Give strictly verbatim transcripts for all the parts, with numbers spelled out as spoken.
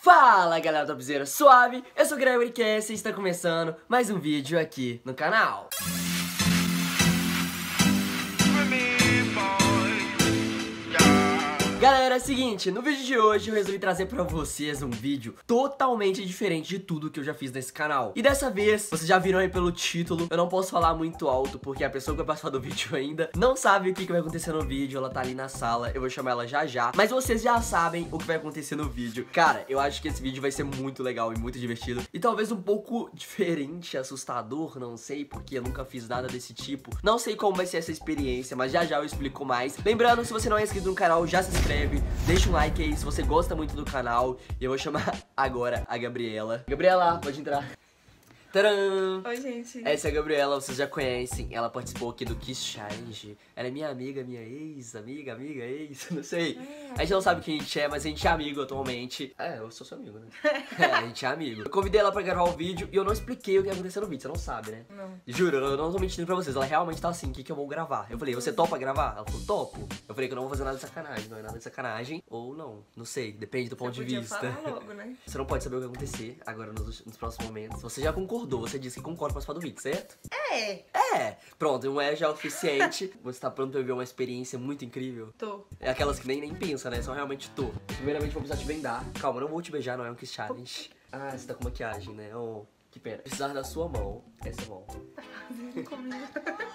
Fala galera topzera suave, eu sou o Gregory Cass e está começando mais um vídeo aqui no canal. Galera, é o seguinte, no vídeo de hoje eu resolvi trazer pra vocês um vídeo totalmente diferente de tudo que eu já fiz nesse canal. E dessa vez, vocês já viram aí pelo título, eu não posso falar muito alto porque a pessoa que vai passar do vídeo ainda não sabe o que, que vai acontecer no vídeo, ela tá ali na sala, eu vou chamar ela já já. Mas vocês já sabem o que vai acontecer no vídeo. Cara, eu acho que esse vídeo vai ser muito legal e muito divertido. E talvez um pouco diferente, assustador, não sei, porque eu nunca fiz nada desse tipo. Não sei como vai ser essa experiência, mas já já eu explico mais. Lembrando, se você não é inscrito no canal, já se inscreve. Deixa um like aí se você gosta muito do canal. E eu vou chamar agora a Gabriela. Gabriela, pode entrar. Tcharam! Oi, gente. Essa é a Gabriela, vocês já conhecem. Ela participou aqui do Kiss Challenge. Ela é minha amiga, minha ex, amiga, amiga, ex, não sei. É. A gente não sabe quem a gente é, mas a gente é amigo atualmente. É, eu sou seu amigo, né? É, a gente é amigo. Eu convidei ela pra gravar o vídeo e eu não expliquei o que ia acontecer no vídeo, você não sabe, né? Não. Juro, eu não tô mentindo pra vocês. Ela realmente tá assim, o que, que eu vou gravar? Eu falei, você topa gravar? Ela falou, topo. Eu falei que eu não vou fazer nada de sacanagem, não é nada de sacanagem. Ou não, não sei, depende do ponto você de vista. Falar logo, né? Você não pode saber o que vai acontecer agora nos, nos próximos momentos. Você já concordou, você disse que concorda pra participar do vídeo, certo? É. É. Pronto, não é já o suficiente. Você tá pronto pra viver uma experiência muito incrível? Tô. É aquelas que nem, nem pensa, né? Só realmente tô. Primeiramente vou precisar te vendar. Calma, eu não vou te beijar, não é um Kiss Challenge. Ah, você tá com maquiagem, né? Oh, que pena. Precisar da sua mão. Essa mão. Comigo.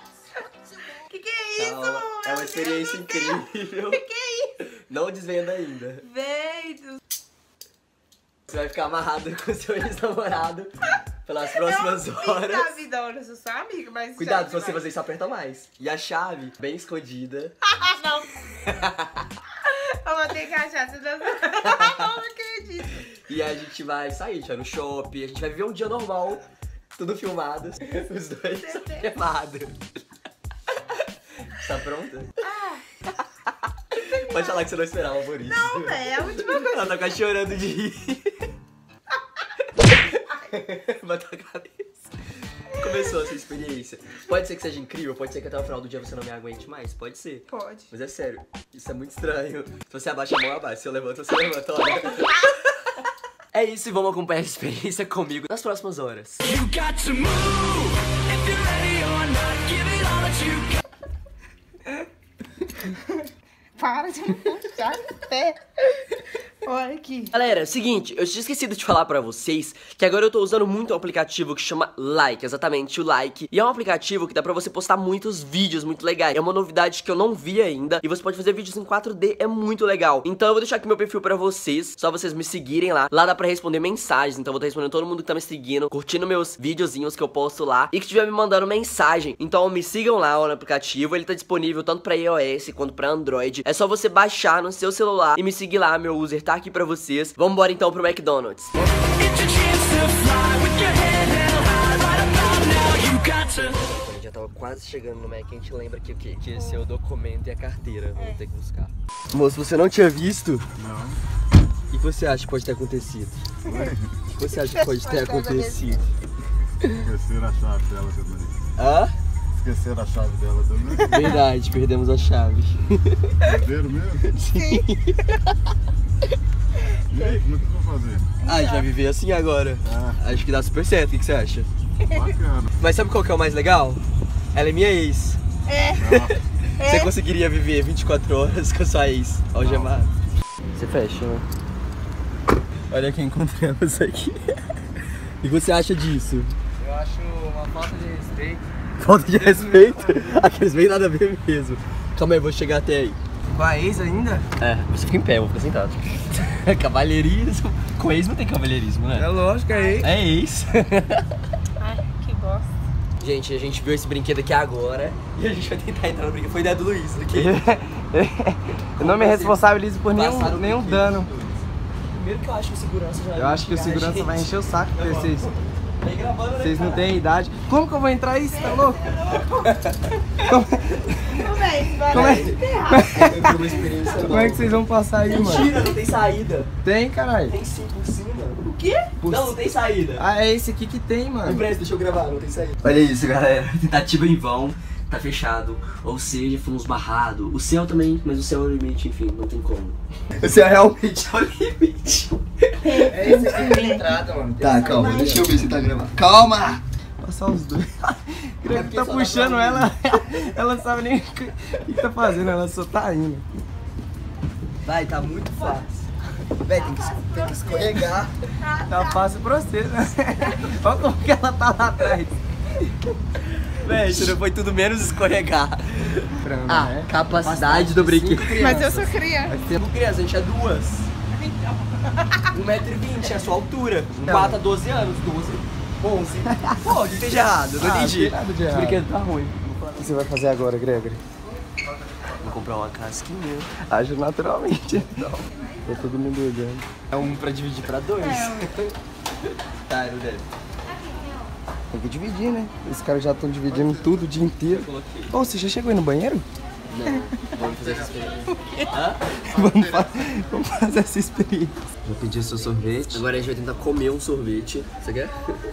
Que que é isso? Calma. É uma experiência incrível. Que que é isso? Não desvenda ainda. Veio. Você vai ficar amarrado com seu ex-namorado pelas próximas eu horas. Eu vida, eu sou sua amiga, mas... Cuidado, se você fazer isso, aperta mais. E a chave, bem escondida. Não. Eu vou ter que achar, você não... Não acredito. E a gente vai sair, a gente vai no shopping, a gente vai viver um dia normal, tudo filmado, os dois filmados. Tá pronta? Ah. Pode falar que você não esperava por isso. Não, velho, é a última coisa. Ela tá quase chorando de rir. Bateu a cabeça. Começou essa experiência. Pode ser que seja incrível, pode ser que até o final do dia você não me aguente mais, pode ser. Pode. Mas é sério, isso é muito estranho. Se você abaixa a mão, abaixa. Se eu levanto, você levanta. Olha. É isso, e vamos acompanhar essa experiência comigo nas próximas horas. You got to move if you're ready or not. Give it all that you got. Para de me puxar até. Olha aqui. Galera, é o seguinte, eu tinha esquecido de falar pra vocês que agora eu tô usando muito um aplicativo que chama Like, exatamente, o Like. E é um aplicativo que dá pra você postar muitos vídeos muito legais. É uma novidade que eu não vi ainda. E você pode fazer vídeos em quatro D, é muito legal. Então eu vou deixar aqui meu perfil pra vocês, só vocês me seguirem lá. Lá dá pra responder mensagens, então eu vou estar respondendo todo mundo que tá me seguindo, curtindo meus videozinhos que eu posto lá e que estiver me mandando mensagem. Então me sigam lá ó, no aplicativo, ele tá disponível tanto pra iOS quanto pra Android. É só você baixar no seu celular e me seguir lá, meu user tá aqui pra vocês. Vamos embora então pro McDonald's. A gente já tava quase chegando no Mac, a gente lembra que o quê? Que esse é o documento e a carteira, vamos ter que buscar. Moço, você não tinha visto? Não. O que você acha que pode ter acontecido? O que você acha que pode ter acontecido? Esqueceram a chave dela também. Hã? Esqueceram a chave dela também. Verdade, perdemos a chave. Perderam mesmo? Sim. E aí, como é que eu vou fazer? Ah, a gente vai viver assim agora. Ah. Acho que dá super certo, o que que você acha? Bacana. Mas sabe qual que é o mais legal? Ela é minha ex. É. Ah, Você conseguiria viver vinte e quatro horas com a sua ex algemada? Você fecha, né? Olha quem encontramos aqui. O que você acha disso? Eu acho uma falta de respeito. Falta de respeito? Aqueles bem nada a ver mesmo. Calma aí, eu vou chegar até aí. Com a ex ainda? É, você fica em pé, eu vou ficar sentado. Cavalheirismo. Com ex não tem cavalheirismo, né? É lógico, é ex. É ex. Ai, que bosta. Gente, a gente viu esse brinquedo aqui agora e a gente vai tentar entrar no brinquedo. Foi ideia do Luiz aqui. Eu não me responsabilizo por nenhum, Passaram o nenhum brinquedo. dano. Primeiro que eu acho que o segurança já Eu acho que o segurança vai encher o saco de vocês. Vem gravando, né, Vocês não cara? têm idade. Como que eu vou entrar aí, você tá louco? Como, Não, velho, vai Como é- se ferrar. Eu tenho uma experiência como é que vocês vão passar aí, mano? Mentira, não tem saída. Tem, caralho. Tem sim por cima. O quê? Por- Não, não tem saída. Ah, é esse aqui que tem, mano. Empresta, deixa eu gravar, não tem saída. Olha isso, galera. Tentativa em vão. Tá fechado. Ou seja, fomos barrados. O céu também, mas o céu é o limite, enfim, não tem como. O céu realmente é o limite. É isso aqui que é entrada, mano. Tá, calma, deixa eu ver se tá gravando. Calma! Passar os dois. É Greg porque tá só dá puxando pra ela, ela não sabe nem o que que tá fazendo, ela só tá indo. Vai, tá muito fácil. Véi, tem que, tem que escorregar. Tá fácil pra você, né? Olha como que ela tá lá atrás. Véi, isso não foi tudo menos escorregar. Frango, Ah, né? capacidade do brinquedo. Mas eu sou criança. Como criança, a gente é duas. um metro e vinte é a sua altura. Um quatro a doze anos, doze, onze. Pô, o que tem de errado? Eu não Ah, entendi. tem nada de Esse errado. brinquedo tá ruim. O que você vai fazer agora, Gregory? Vou comprar uma casquinha. Age naturalmente. Não. Tá todo mundo olhando. É um pra dividir pra dois. Tá, eu deve. Tem que dividir, né? Os caras já estão dividindo tudo o dia inteiro. Coloquei. Ô, você já chegou aí no banheiro? Não, vamos fazer essa experiência. Hã? Vamos, fa vamos fazer essa experiência. Já pedi seu sorvete. Agora a gente vai tentar comer um sorvete. Você quer?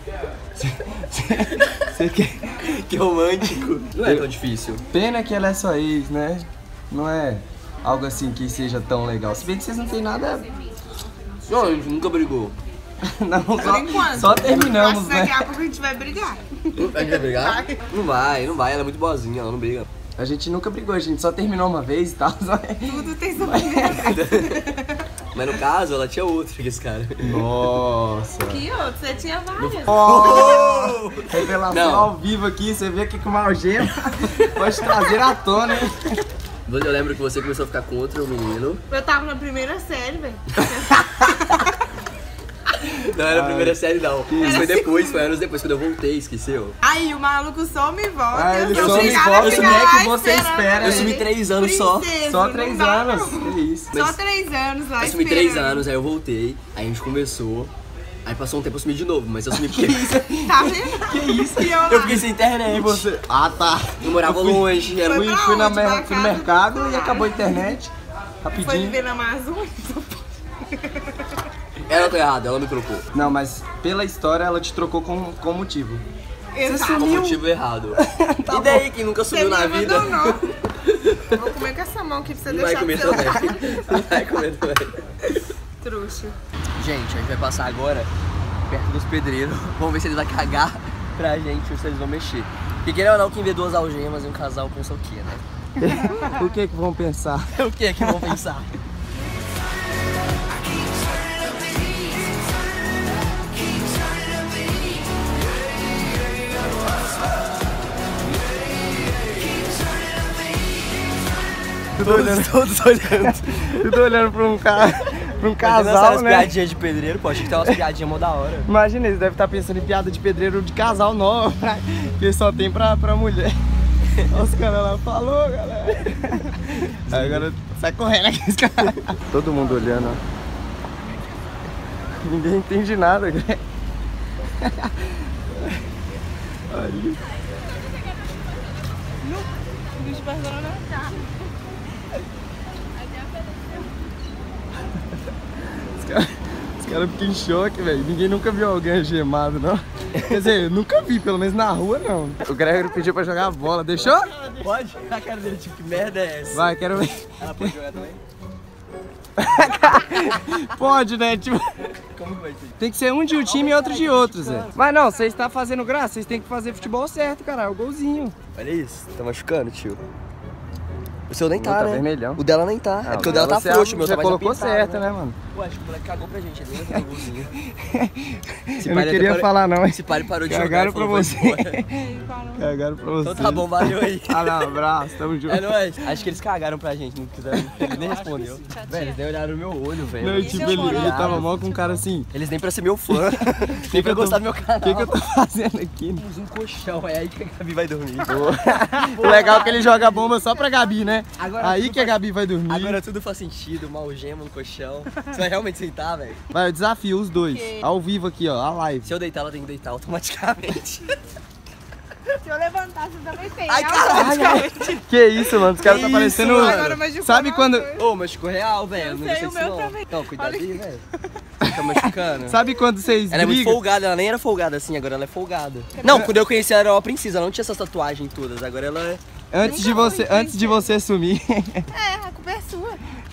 Você quer? Que romântico. Não é tão difícil. Pena que ela é sua ex, né? Não é algo assim que seja tão legal. Se bem que vocês não tem nada. Não, a gente nunca brigou. Não, Por só, enquanto. só terminamos, Acho que daqui né? a pouco a gente vai brigar. A gente vai brigar? Não vai, não vai. Ela é muito boazinha, ela não briga. A gente nunca brigou, a gente só terminou uma vez e tal. Só... Tudo tem sua primeira vez. Mas no caso, ela tinha outro que esse cara. Nossa. Que outro? Você tinha várias. Oh! Revelação Não. ao vivo aqui, você vê aqui com uma algema. Pode trazer à tona, hein? Eu lembro que você começou a ficar com outro menino. Eu tava na primeira série, velho. Não era a Ai. primeira série, não. Isso foi depois, foi anos depois, quando eu voltei, esqueceu. Aí o maluco some e volta. Ah, ele eu some sou e obrigada a volta, ficar como é que lá você esperando espera? Eu ele. sumi três anos só. Princesa, Só não três dá, anos. não. Que isso. Só três anos lá Eu sumi três esperando. anos, aí eu voltei, aí a gente conversou. Aí passou um tempo eu sumi de novo, mas eu sumi porque Tá vendo? Que isso? E eu lá. eu fiquei sem internet. E você? Ah, tá. Eu morava Eu fui- longe, era Foi muito. Fui, pra fui, na onde? mer- Pra fui no casa mercado do e pai. acabou a internet. Foi Rapidinho. viver na Amazônia. Ela tá errada, ela me trocou. Não, mas pela história ela te trocou com, com motivo. Exato. Com motivo errado. e daí, quem nunca Você sumiu me na vida? abandonou. Vou comer com essa mão aqui pra você Não vai deixar comer do seu também. lado. Não vai comer também. Trouxa. Gente, a gente vai passar agora perto dos pedreiros. Vamos ver se eles vão cagar pra gente ou se eles vão mexer. Porque querendo ou não, quem vê duas algemas e um casal pensa o quê, né? O que que vão pensar? O que é que vão pensar? Tudo olhando, Todos olhando. tudo olhando pra um, ca... pra um Casal, casal, né? piadinhas de pedreiro, pô, achei que tava umas piadinhas mó da hora. Imagina, eles devem estar pensando em piada de pedreiro de casal novo, né? Que só tem pra, pra mulher. Olha os caras lá, falou, galera. Aí agora sai correndo aqui, os caras. Todo mundo olhando, ó. Ninguém entende nada, Greg. Olha. O bicho passou na minha cara. Os caras cara ficam em choque, velho. Ninguém nunca viu alguém algemado, não. Quer dizer, eu nunca vi, pelo menos na rua, não. O Gregory pediu pra jogar bola, deixou? Pode? A cara dele, tipo, que merda é essa? Vai, quero ver. Ela pode jogar também? Pode, né? Tipo, Como que vai ser? tem que ser um de um time e outro de outro, Zé. Mas não, vocês estão fazendo graça, vocês têm que fazer futebol certo, cara. É o golzinho. Olha isso, tá machucando, tio. O seu nem O tá, meu tá né? vermelhão. O dela nem tá. é porque o dela tá você frouxo, o meu você tá mais colocou apintado, certo, né, mano? Pô, acho que o moleque cagou pra gente, ele nem golzinho. Eu não queria falar, não, hein? Esse pai parou de Cagaram jogar e pra falou, você. "Vai embora." Cagaram pra você. Então tá bom, valeu aí. Ah, não, abraço, tamo junto. É nóis. Acho que eles cagaram pra gente, não quiseram. Ele nem respondeu. Velho, eles nem olharam no meu olho, velho. Não, tipo, ele, ele tava mal com um cara assim. Eles nem pra ser meu fã. Que Nem que pra eu tô- gostar do meu canal. O que, que eu tô fazendo aqui? Temos um colchão, é aí que a Gabi vai dormir. O legal é que ele joga bomba só pra Gabi, né? Agora Aí tudo que a faz- Gabi vai dormir. Agora tudo faz sentido, uma algema no colchão. Você vai realmente sentar, velho? Vai, eu desafio os dois. Ok. Ao vivo aqui, ó, a live. Se eu deitar, ela tem que deitar automaticamente. Se eu levantar, você também tem. Ai, né? caralho! Que isso, mano? Os caras tá Que parecendo. isso, mano? Agora machucou Sabe na quando. coisa. Ô, machucou real, velho. Eu Não sei, deixa o isso meu não. também. Então, cuidado Olha aí, aqui. velho. Tá machucando. Sabe quando vocês Ela é muito brigam? folgada, ela nem era folgada assim, agora ela é folgada. Não, quando eu conheci ela era uma princesa, ela não tinha essas tatuagens todas, agora ela é... Antes de Nunca você, foi, antes de você sumir, É, a culpa é sua.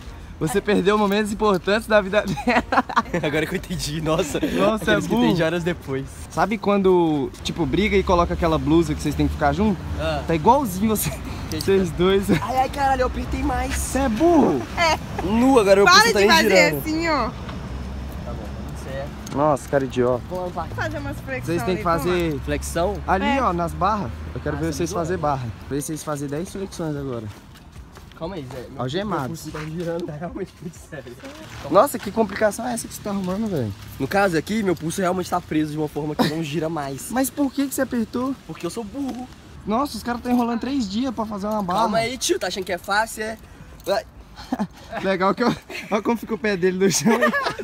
Você perdeu momentos importantes da vida dela. Agora que eu entendi, nossa. Nossa, é Aqueles que burro. entendi horas depois. Sabe quando, tipo, briga e coloca aquela blusa que vocês têm que ficar junto? Ah. Tá igualzinho você, vocês dois. Ai, ai, caralho, eu apertei mais. Você é burro. Nu, agora eu Para preciso de tá nem fazer girando. assim, ó. Certo. Nossa, cara idiota. Vamos lá, Vou fazer umas flexões. Vocês têm que ali, vamos lá. fazer flexão? ali, É. ó, nas barras. Eu quero Ah, ver você vocês zoa? fazer barra. Ver vocês fazer dez flexões agora. Calma aí, Zé. Meu- Algemados. meu pulso tá girando, tá realmente muito sério. Nossa, que complicação é essa que você tá arrumando, velho? No caso aqui, meu pulso realmente tá preso de uma forma que não gira mais. Mas por que que você apertou? Porque eu sou burro. Nossa, os caras estão enrolando três dias pra fazer uma barra. Calma aí, tio. Tá achando que é fácil, é? Vai. Legal que eu... Olha como fica o pé dele no chão.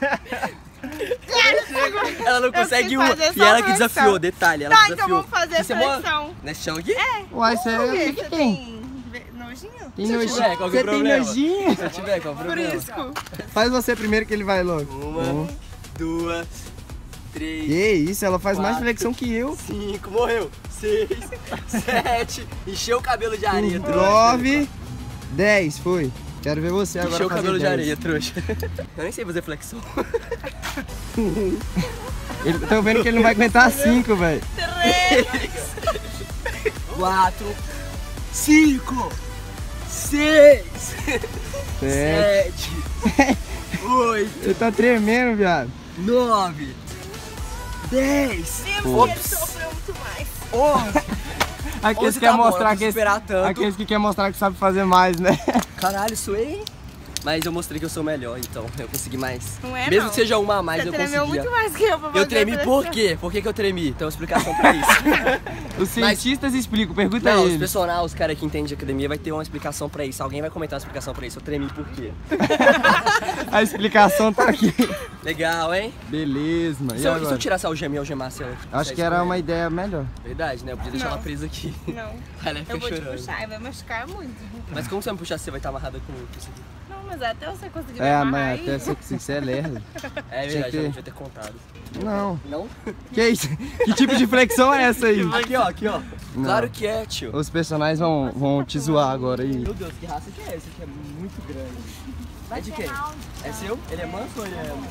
Ela não Eu consegue sei uma. fazer E só ela que flexão. desafiou, detalhe. Ela Tá, que então desafiou. vamos fazer Isso é mó- flexão. Nesse chão aqui? Uai, você Por o quê? que que Você tem? tem ve- nojinho? Tem Se eu nojinho. tiver, qual que é Você o tem problema? nojinho? Se eu tiver, qual o Por problema? isso. Faz você primeiro que ele vai logo. Uma, duas, três, Que isso, ela faz mais Quatro. flexão que eu. cinco, morreu. Seis, sete, encheu o cabelo de areia, trouxa. Nove, dez, foi. Quero ver você agora Encheu o fazer cabelo de dez. areia, trouxa. Eu nem sei fazer flexão. Ele, tô vendo que ele não vai aguentar cinco, velho. Quatro, cinco, seis, Sete. sete, oito, Você tá tremendo, viado. nove, dez, Vimos que ele sofreu muito mais. onze. Aqueles Onze que quer tá bom, mostrar não que preciso esperar tanto. aqueles que quer mostrar que sabe fazer mais, né? Caralho, suei. Mas eu mostrei que eu sou melhor, então eu consegui mais. Não é, Mesmo não. que seja uma a mais, Você eu tremeu consegui. muito mais que eu pra fazer Eu tremi por flexão. quê? Por que, que eu tremi? Tem uma explicação pra isso. Os cientistas explicam, pergunta a Não, os eles. personagens, os caras que entendem de academia vai ter uma explicação pra isso. Alguém vai comentar uma explicação pra isso. Eu tremi por quê? A explicação tá aqui. Legal, hein? Beleza, mano. Se E eu, e se eu agora? tirasse a algema e algemasse ela? Acho que era uma ideia melhor. Verdade, né? Eu podia deixar Não. ela presa aqui. Não, Ela ia ficar eu vou te chorando. puxar e vai machucar muito. Mas como você vai me puxar se você vai estar amarrada com isso aqui? Não, mas até você conseguir É, me amarrar mas aí. até você, você é lerdo. É Tinha verdade, que- eu não devia ter contado. Não. Não? Que isso? Que tipo de flexão é essa aí? Aqui, ó, aqui, ó. Não. Claro que é, tio. Os personagens vão, vão te zoar agora aí. Meu Deus, que raça que é essa? Que é muito grande. É de quem? É seu? Ele é manso ou ele é...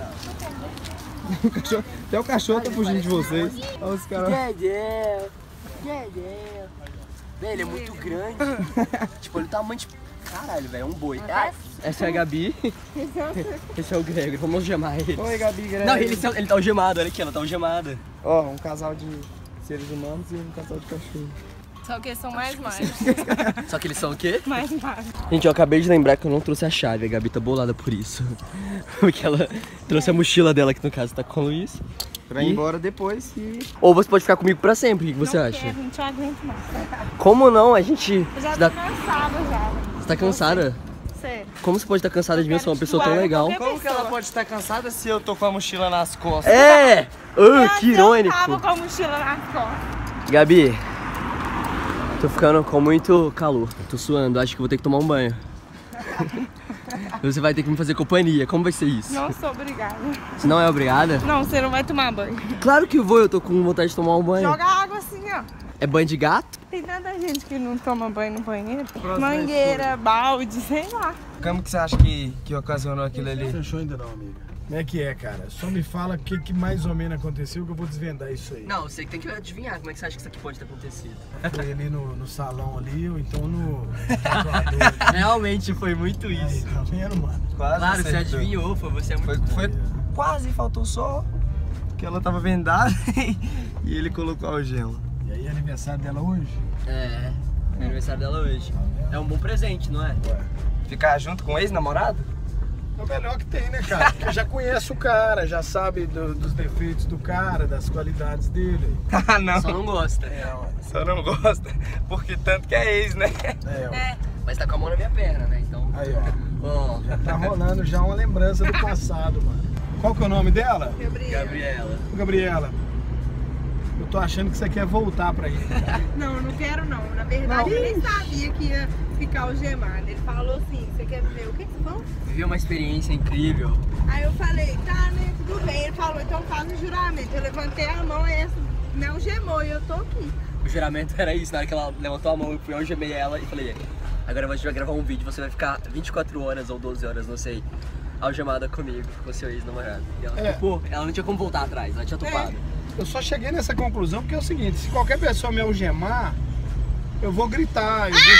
O cachorro- até o cachorro tá fugindo de vocês. Olha os caras. Dedé, Dedé. Velho, ele é muito grande. Tipo, ele tá tamanho de... Caralho, velho, é um boi. Ah, essa é a Gabi. Esse é o Gregor, vamos algemar ele. Oi, Gabi, Greg. Não, ele, ele tá algemado, olha aqui, ela tá algemada. Ó, um casal de seres humanos e um casal de cachorro. Só que eles são mais magros. Só que eles são o quê? Mais magros. Gente, eu acabei de lembrar que eu não trouxe a chave, a Gabi tá bolada por isso. Porque ela trouxe a mochila dela, que no caso tá com o Luiz. Pra ir E- embora depois e... Ou você pode ficar comigo pra sempre, o que que você não acha? Quero, não te aguento mais. Como não? A gente... Eu já Você tô dá- cansada já. Você tá cansada? Sério. Como você pode estar cansada de mim? Eu sou uma pessoa tão Quero legal. qualquer Como que ela pode estar cansada se eu tô com a mochila nas costas? É! Ah, que Eu tava irônico. com a mochila nas costas. Gabi, tô ficando com muito calor. Tô suando, acho que vou ter que tomar um banho. Você vai ter que me fazer companhia. Como vai ser isso? Não sou obrigada. Você não é obrigada? Não, você não vai tomar banho. Claro que eu vou, eu tô com vontade de tomar um banho. Joga água assim, ó. É banho de gato? Tem tanta gente que não toma banho no banheiro. Mangueira, balde, sei lá. Como que você acha que, que ocasionou aquilo ali? Fechou ainda não, amiga. Como é que é, cara? Só me fala o que, que mais ou menos aconteceu que eu vou desvendar isso aí. Não, você tem que adivinhar como é que você acha que isso aqui pode ter acontecido. Foi ali no, no salão ali, ou então no tatuador ali. Realmente foi muito Aí, isso. tá vendo, mano? Quase Claro, você acertou. adivinhou, foi você é muito Foi, bom. foi quase, faltou só que ela tava vendada e ele colocou a algema. E aí, aniversário dela hoje? É, é aniversário dela hoje. É um bom presente, não é? Ficar junto com o ex-namorado? É o melhor que tem, né, cara? Porque já conhece o cara, já sabe do- dos defeitos do cara, das qualidades dele. Ah, não. Só não gosta. É, ó. Só não gosta, porque tanto que é ex, né? É, ó. É. Mas tá com a mão na minha perna, né? Então. Aí, ó. Ó, Já tá rolando já uma lembrança do passado, mano. Qual que é o nome dela? Gabriela. Gabriela. Gabriela. Eu tô achando que você quer voltar pra ele. Cara. Não, eu não quero não. Na verdade, Não. eu nem sabia que ia ficar algemado. Ele falou assim, você quer ver o que que você falou? Vivi uma experiência incrível. Aí eu falei, tá, né, tudo bem. Ele falou, então faz o juramento. Eu levantei a mão e essa me algemou e eu tô aqui. O juramento era isso, na hora que ela levantou a mão, eu fui algemei ela e falei, Agora a gente vai gravar um vídeo, você vai ficar vinte e quatro horas ou doze horas, não sei, algemada comigo, com seu ex-namorado. E ela, É. pô, ela não tinha como voltar atrás, ela tinha topado. Eu só cheguei nessa conclusão porque é o seguinte, se qualquer pessoa me algemar, eu vou gritar, eu vou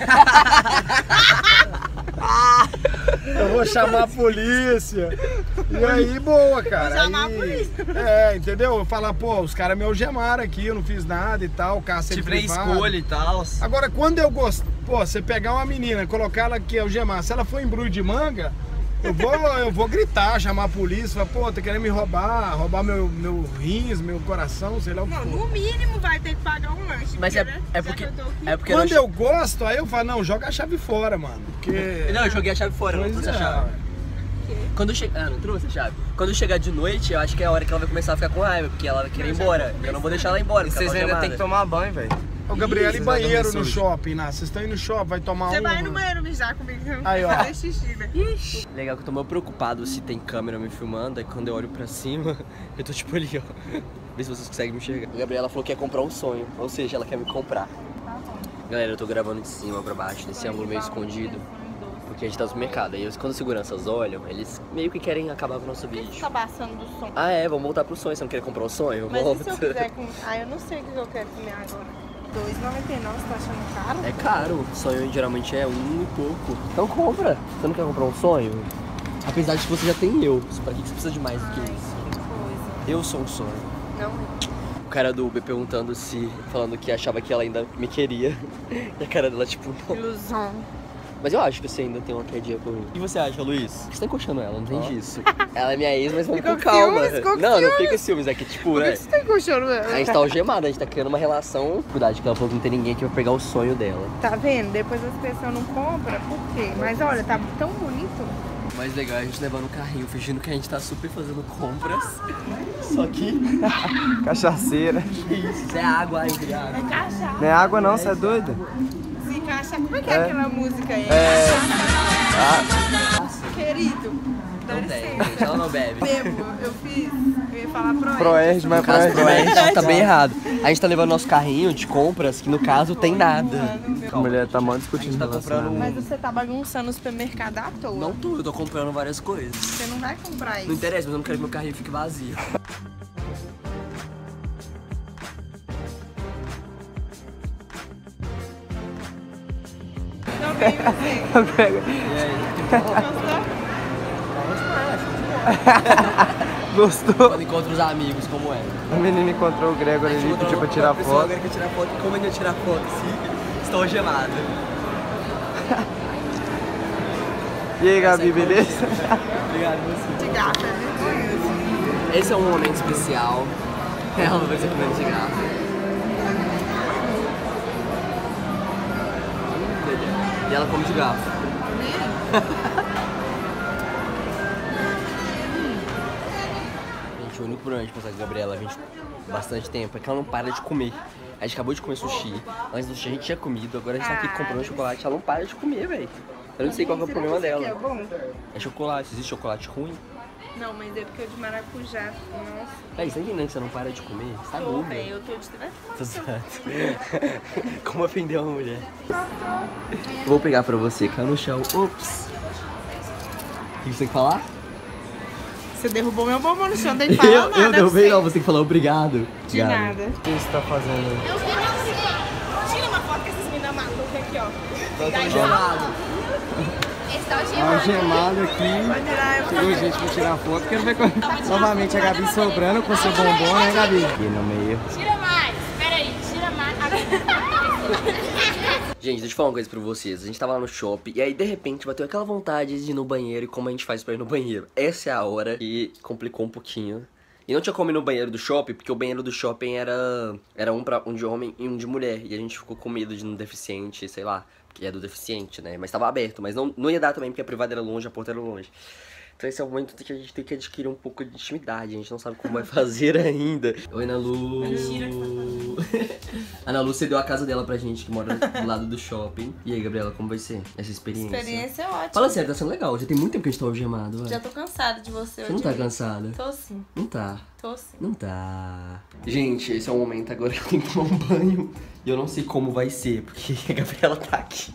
chamar... eu vou chamar a polícia. E aí, boa, cara. Vou chamar aí, a polícia. É, entendeu? Eu falar, pô, os caras me algemaram aqui, eu não fiz nada e tal, o carro sempre Tive privado. escolha e tal. Agora, quando eu gosto, pô, você pegar uma menina, colocar ela aqui, algemar, se ela for embrulho de manga, eu vou, eu vou gritar, chamar a polícia, falar, pô, tá querendo me roubar, roubar meu, meu rins, meu coração, sei lá o que Não, for. no mínimo vai ter que pagar um lanche. Mas porque, é, né, é já porque. que eu tô aqui- É porque Quando não, eu gosto, aí eu falo, não, joga a chave fora, mano. Porque. Não, eu joguei a chave fora, eu não Pois trouxe a é, chave. ué. Quando eu chegar. Ah, não trouxe a chave? Quando eu chegar de noite, eu acho que é a hora que ela vai começar a ficar com raiva, porque ela vai querer ir embora. Eu não vou deixar ela ir embora. E porque vocês ela tá ainda tem que algemada. tomar banho, velho. Ô, Gabriel, e Vocês vão banheiro dormir no sujo. shopping, né? Vocês estão indo no shopping, vai tomar Você uma. vai no banheiro mijar comigo, você não Aí, ó. quer fazer xixi, né? Legal que eu tô meio preocupado se tem câmera me filmando, aí quando eu olho pra cima, eu tô tipo ali, ó. Vê se vocês conseguem me enxergar. A Gabriela falou que ia comprar um sonho, ou seja, ela quer me comprar. Galera, eu tô gravando de cima pra baixo, nesse ângulo meio escondido, porque a gente tá no supermercado. Aí quando os seguranças olham, eles meio que querem acabar com o nosso vídeo. Tá passando do som. Ah é, vamos voltar pro sonho, você não quer comprar um sonho? Mas Volta. e se eu quiser comer? Ah, eu não sei o que eu quero comer agora. dois reais e noventa e nove, você tá achando caro? É caro, sonho geralmente é um e pouco. Então compra, você não quer comprar um sonho? Apesar de que você já tem eu, pra que você precisa de mais do que Ai, isso? que coisa. Eu sou um sonho. Não, O cara do Uber perguntando se, falando que achava que ela ainda me queria. E a cara dela tipo, não. ilusão. Mas eu acho que você ainda tem uma quedinha por mim. O que você acha, Luiz? Você tá encoxando ela, não tem disso. Ela é minha ex, mas vamos Ficou com com calma. ciúmes? Ficou com Não, não ciúmes? fica com ciúmes, é que tipo, Por né? que você tá encoxando A ela? gente tá algemado, a gente tá criando uma relação. Cuidado, que ela falou que não tem ninguém aqui pra pegar o sonho dela. Tá vendo? Depois as pessoas não compram, por quê? Mas olha, tá tão bonito. Mais legal é a gente levando o carrinho, fingindo que a gente tá super fazendo compras. Só que. Cachaceira. Que isso? Isso é água, ai, obrigado. É cachaça. Não é água não, você é doida? Se cachaça. Como é que é, É. aquela música aí? É. Querido, dá Não tem, licença. gente, ela não bebe. Bebo, eu fiz. Eu ia falar pro Proerd, mas No caso, Proerd. Proerd tá bem errado. A gente tá levando nosso carrinho de compras, que no caso tem nada. A mulher tá mal A discutindo gente tá relacionamento. comprando Mas você tá bagunçando o supermercado à toa. Não tô, eu tô comprando várias coisas. Você não vai comprar Não isso. interessa, mas eu não quero que meu carrinho fique vazio. Não vem você. E aí? Gostou? Gostou? Quando encontro os amigos, como é? A menina encontrou o Gregor ali, pediu pra tirar foto. Agora que eu tirar foto, como ainda tirar foto? Se estou algemado. E aí, Gabi, beleza? Obrigado, você. De gato, é vergonhoso. Esse é um momento especial. Ela vai ser comendo de garfo. E ela come de garfo. Gente, o único problema de passar com a Gabriela a gente bastante tempo é que ela não para de comer. A gente acabou de comer sushi. Antes do sushi a gente tinha comido, agora a gente tá aqui Ah, comprando chocolate. Ela não para de comer, velho. Eu não sei qual que é o Será problema que isso aqui dela. É bom? É chocolate. Existe chocolate ruim? Não, mas é porque eu de maracujá. Nossa, Véi, você tá entendendo que você não para de comer? Você tá tô, gorda. velho. Eu tô de Tô zoando. Como ofender uma mulher? Vou pegar pra você, caiu no chão. Ops. O que você tem que falar? Você derrubou meu bombom no chão, tem que falar Eu, nada. eu derrubei você. não, você tem que falar obrigado. De Obrigado. nada. O que você tá fazendo? Eu vi você. Tira uma foto com essas meninas malucas aqui, ó. Eu tô gelado. Algemado aqui. Vai tirar eu. Chegou gente pra tirar foto. Quero ver quando... novamente a Gabi sobrando com seu bombom, né, Gabi? Aqui no meio. Tira mais, peraí, tira mais. Gente, deixa eu falar uma coisa pra vocês. A gente tava lá no shopping e aí de repente bateu aquela vontade de ir no banheiro e como a gente faz pra ir no banheiro. Essa é a hora que complicou um pouquinho. E não tinha como ir no banheiro do shopping, porque o banheiro do shopping era, era um, pra, um de homem e um de mulher. E a gente ficou com medo de um deficiente, sei lá, que é do deficiente, né? Mas tava aberto, mas não, não ia dar também, porque a privada era longe, a porta era longe. Então esse é o momento que a gente tem que adquirir um pouco de intimidade. A gente não sabe como vai fazer ainda. Oi, Ana Lu. A Ana Lu cedeu a casa dela pra gente, que mora do lado do shopping. E aí, Gabriela, como vai ser essa experiência? Experiência é ótima. Fala sério, tá sendo legal. Já tem muito tempo que a gente tá algemado, velho. Já tô cansada de você Você hoje. não tá cansada? Tô sim, Não tá. tô sim. Não tá. Gente, esse é o momento agora que eu tenho que tomar um banho. E eu não sei como vai ser, porque a Gabriela tá aqui.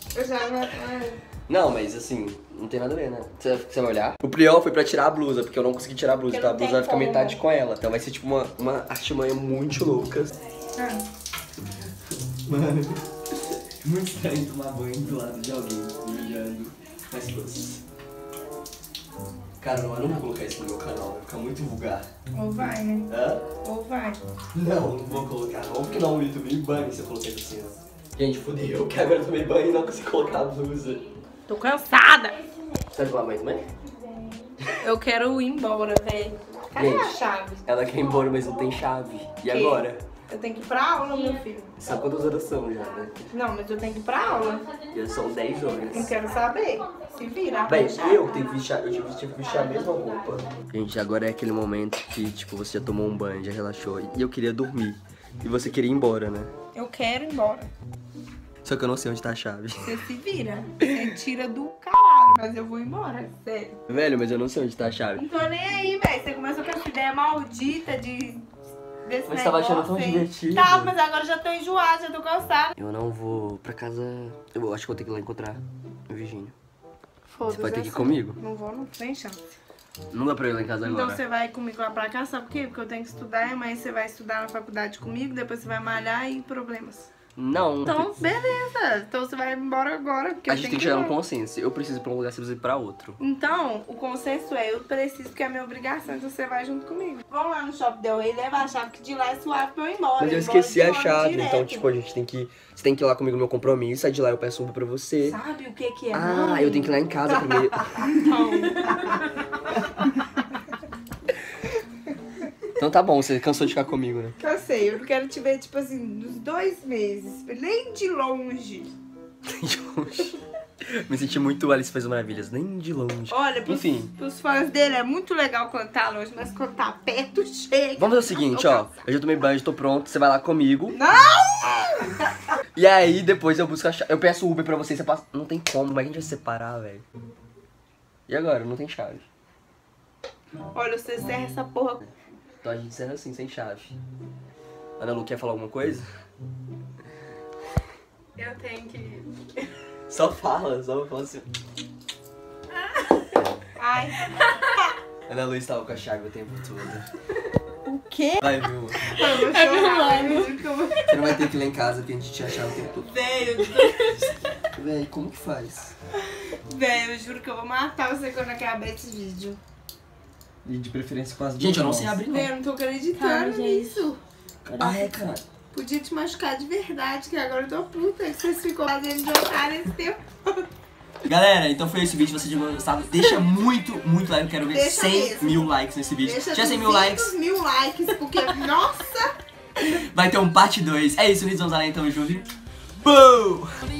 Eu já não vai. Não, mas assim, não tem nada a ver, né? Você, você vai olhar? O pior foi pra tirar a blusa, porque eu não consegui tirar a blusa, Porque então a não blusa tem vai ficar como. metade com ela. Então vai ser tipo uma, uma artimanha muito louca. Ah. Mano, muito estranho tomar banho do lado de alguém olhando. Mas fosse. Cara, não, eu não vou colocar isso no meu canal, vai ficar muito vulgar. Ou vai, né? Hã? Ou vai. Não, não vou colocar. Ou porque não, o YouTube me banho se eu colocar isso assim, ó. Gente, fudeu, que agora eu tomei banho e não consigo colocar a blusa. Tô cansada. Você vai tomar banho também? Eu quero ir embora, velho. Cadê Gente, a chave? Ela quer ir embora, mas não tem chave. E Que? agora? Eu tenho que ir pra aula, meu filho. Sabe quantas horas são já, né? Não, mas eu tenho que ir pra aula. Já são dez horas. Não quero saber. Se vira. Bem, chave. eu tenho que vestir, eu tive, tive que vestir a mesma roupa. Gente, agora é aquele momento que, tipo, você já tomou um banho, já relaxou. E eu queria dormir. E você queria ir embora, né? Eu quero ir embora. Só que eu não sei onde tá a chave. Você se vira. Você tira do caralho. Mas eu vou embora, sério. Velho, mas eu não sei onde tá a chave. Não tô nem aí, velho. Você começou com essa ideia maldita de... Desse Mas você tava achando tão negócio aí. divertido. Tá, mas agora eu já tô enjoada, já tô cansada. Eu não vou pra casa... Eu acho que vou ter que ir lá encontrar o Virgínio. Foda-se. Você vai ter que ir essa- comigo? Não vou, não tem chance. Não dá pra eu ir lá em casa Então agora. você vai comigo lá pra cá, sabe por quê? Porque eu tenho que estudar, mas você vai estudar na faculdade comigo, depois você vai malhar e problemas. Não. Então, beleza. Então você vai embora agora, porque A eu gente tenho tem que que chegar ir num embora. consenso. Eu preciso ir pra um lugar, você precisa ir pra outro. Então, o consenso é, eu preciso, que é a minha obrigação, então você vai junto comigo. Vamos lá no Shopping Del Rey, leva a chave que de lá é suave pra eu ir embora. Mas eu ir embora esqueci de a ônibus chave, direto. então, tipo, a gente tem que... Você tem que ir lá comigo no meu compromisso, aí de lá eu peço Uber pra você. Sabe o que que é? Ah, mãe? eu tenho que ir lá em casa primeiro. Então, Então tá bom, você cansou de ficar comigo, né? cansei. Eu não quero te ver, tipo assim, nos dois meses. Nem de longe. De longe. Me senti muito Alice Faz Maravilhas, nem de longe. Olha, pros, Enfim. pros fãs dele é muito legal quando tá longe, mas quando tá perto, chega. Vamos fazer o seguinte, ó. Eu já tomei banho, já tô pronto, você vai lá comigo. Não! E aí, depois eu busco a chave. Eu peço Uber pra você, você passa... Não tem como, como é que a gente vai se separar, velho? E agora? Não tem chave. Olha, você serra essa porra. Então a gente será assim, sem chave. Ana Lu, quer falar alguma coisa? Eu tenho que... Só fala, só fala assim. Ai. Ana Lu estava com a chave o tempo todo. O quê? Vai, viu? Eu vou chorar, eu juro que eu vou... Você não vai ter que ir lá em casa porque a gente tinha a chave o tempo todo. Véi, eu tô... Véi, como que faz? Véi, eu juro que eu vou matar você quando acabar esse vídeo. E de preferência com as duas Gente, eu não sei mãos. abrir, Véi, não. eu não tô acreditando nisso. Ah, é, cara. Podia te machucar de verdade, que agora eu tô puta que vocês ficam fazendo de otário esse tempo. Galera, então foi esse vídeo. Se você já gostado, deixa muito, muito like. Eu quero ver Deixa cem mesmo. mil likes nesse vídeo. Deixa Se tiver cem mil duzentos likes, mil likes, porque, nossa... vai ter um parte dois. É isso, Unidos, vamos lá, então, junto. Boom!